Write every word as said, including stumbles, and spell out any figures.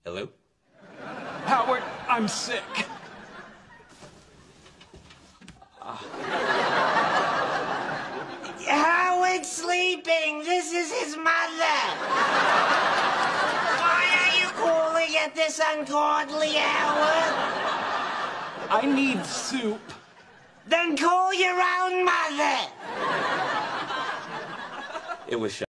Hello? Howard, I'm sick. Howard's sleeping. This is his mother. Why are you calling at this ungodly hour? I need soup. Then call your own mother. It was